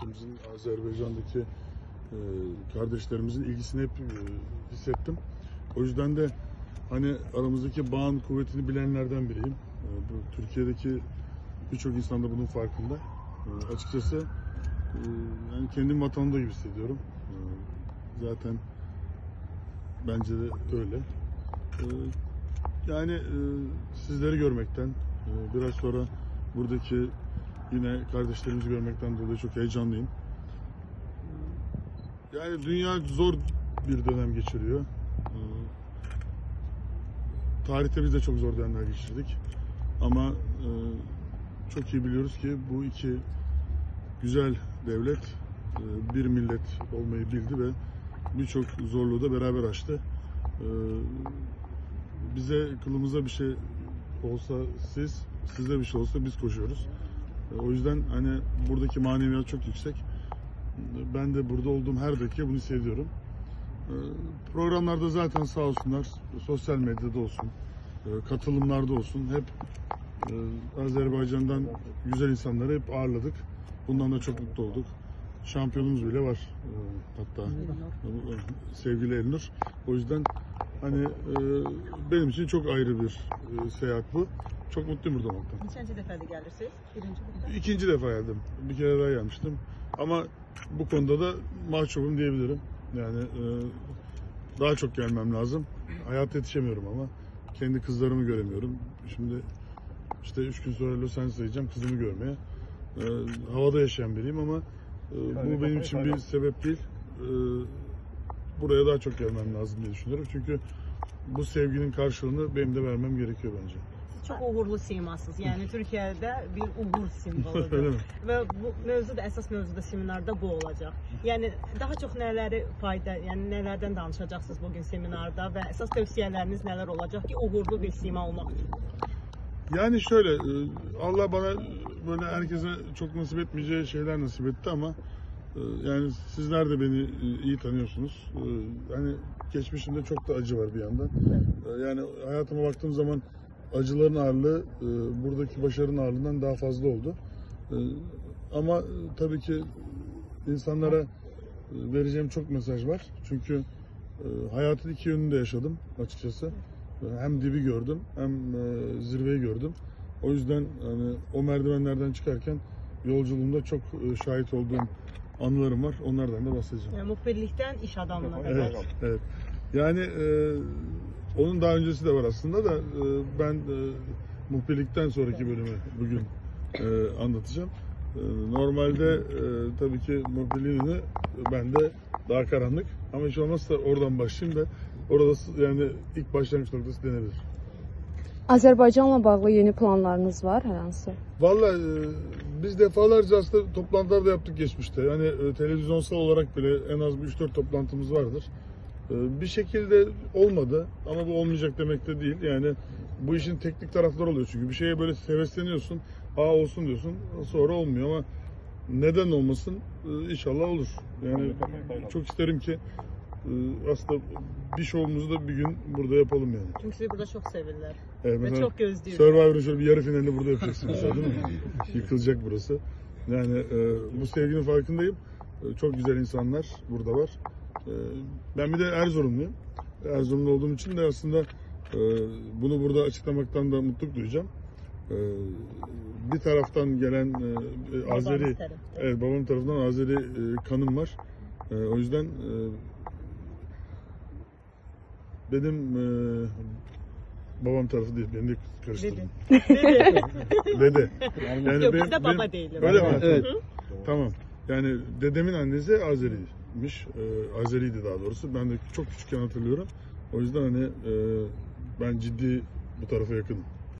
ülkemizin, Azerbaycan'daki kardeşlerimizin ilgisini hep hissettim. O yüzden de hani aramızdaki bağın kuvvetini bilenlerden biriyim. Bu Türkiye'deki birçok insan da bunun farkında. Açıkçası yani kendim vatanımda gibi hissediyorum. Zaten bence de öyle. Yani sizleri görmekten, biraz sonra buradaki yine kardeşlerimizi görmekten dolayı çok heyecanlıyım. Yani dünya zor bir dönem geçiriyor. Tarihte biz de çok zor dönemler geçirdik. Ama çok iyi biliyoruz ki bu iki güzel devlet bir millet olmayı bildi ve birçok zorluğu da beraber aştı. Bize kılımıza bir şey olsa size bir şey olsa biz koşuyoruz. O yüzden hani buradaki maneviyat çok yüksek. Ben de burada olduğum her dakika bunu hissediyorum. Programlarda zaten sağ olsunlar, sosyal medyada olsun, katılımlarda olsun hep Azerbaycan'dan güzel insanları hep ağırladık. Bundan da çok mutlu olduk. Şampiyonumuz bile var hatta sevgili Elnur. O yüzden hani benim için çok ayrı bir seyahat bu. Çok mutluyum burada olmaktan. Neçənci dəfədir gəlirsiniz? Birinci dəfə? İkinci defa geldim. Bir kere daha gelmiştim. Ama bu konuda da mahcubum diyebilirim. Yani daha çok gelmem lazım. Hayatta yetişemiyorum ama. Kendi kızlarımı göremiyorum. Şimdi işte 3 gün sonra Los Angeles'a gideceğim kızımı görmeye. Havada yaşayan biriyim ama bu benim için bir sebep değil. Buraya daha çok gelmem lazım diye düşünüyorum. Çünkü bu sevginin karşılığını benim de vermem gerekiyor bence. Çox uğurlu simasınız. Yəni Türkiyədə bir uğur simvoludur. Öyle mi? Və bu mövzu da əsas mövzu da seminarda bu olacaq. Yəni daha çox nələri fayda, yəni nələrdən danışacaqsınız bu gün seminarda və əsas tövsiyələriniz nələr olacaq ki, uğurlu bir sima olmaq üçün? Yani şöyle, Allah bana böyle herkese çok nasip etmeyeceği şeyler nasip etti ama yani sizler de beni iyi tanıyorsunuz. Hani geçmişimde çok da acı var bir yandan. Yani hayatıma baktığım zaman acıların ağırlığı buradaki başarının ağırlığından daha fazla oldu. Ama tabii ki insanlara vereceğim çok mesaj var. Çünkü hayatın iki yönünü de yaşadım açıkçası. Hem dibi gördüm hem zirveyi gördüm. O yüzden hani o merdivenlerden çıkarken yolculuğumda çok şahit olduğum anılarım var. Onlardan da bahsedeceğim. Yəni muxbirlikdən iş adamına qədər. Evet, evet. Yani onun daha öncesi de var aslında da ben muhbirlikten sonraki bölümü bugün anlatacağım. Normalde tabii ki muhbirliğini ben de daha karanlık ama hiç olmazsa oradan başlayayım da orada yani ilk başlangıç noktası denebilir. Azerbaycanla bağlı yeni planlarınız var hər hansı? Vallahi biz defalarca aslında toplantılar da yaptık geçmişte. Yani televizyonsal olarak bile en az 3-4 toplantımız vardır. Bir şekilde olmadı ama bu olmayacak demek de değil. Yani bu işin teknik tarafları oluyor çünkü bir şeye böyle hevesleniyorsun, olsun diyorsun, sonra olmuyor ama neden olmasın? İnşallah olur. Yani çok isterim ki aslında bir şovumuzu da bir gün burada yapalım yani. Çünki sizi burada çox sevirlər Evet, və çox gözləyirlər. Survivor'ın şöyle bir yarı finalini burada yapacaksın mesela değil mi? Yıkılacak burası. Yani bu sevginin farkındayım. Çok güzel insanlar burada var. Ben bir de Erzurumluyum. Erzurumlu olduğum için de aslında bunu burada açıklamaktan da mutluluk duyacağım. Bir taraftan gelen Azeri, evet, babam tarafından Azeri kanım var. O yüzden benim babam tarafı değil, beni de karıştırdım. Dede. Yani Yok, bizde baba değilim. Öyle mi? Evet. Tamam. Yani dedemin annesi Azeriymiş. Azeriydi daha doğrusu. Ben de çok küçükken hatırlıyorum. O yüzden hani ben ciddi bu tarafa yakınım.